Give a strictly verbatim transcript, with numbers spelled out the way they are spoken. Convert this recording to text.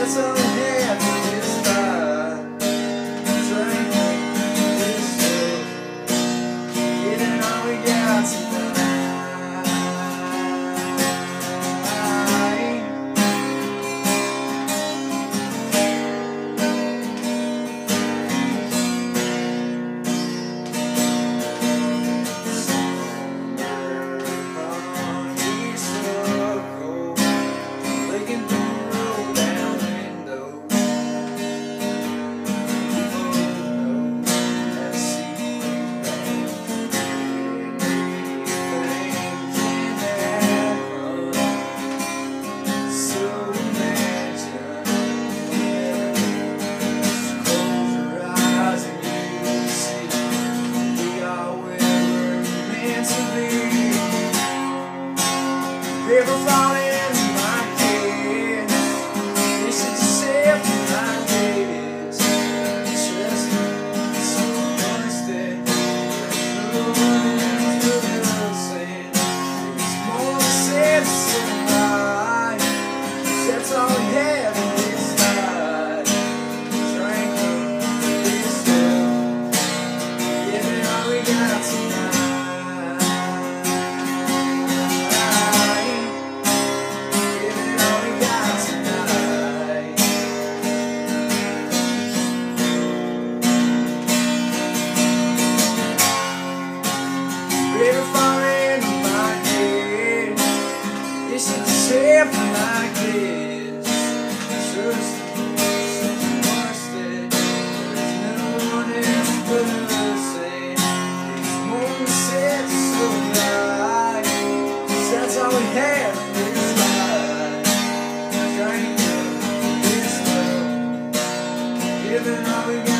That's all we have for this night. Drinking this stuff, getting all we got tonight. River falling in my head, this is just safe like this. Just so much that no one else will say. It's more sad to say goodbye, 'cause that's all we have in this night. Drinking this stuff, giving all we got tonight. River falling in my head, this is just happen like this. Just so much that there's no one else but us. And these moments set so light, 'cause that's all we have in this life. Drinking this love, giving all we got.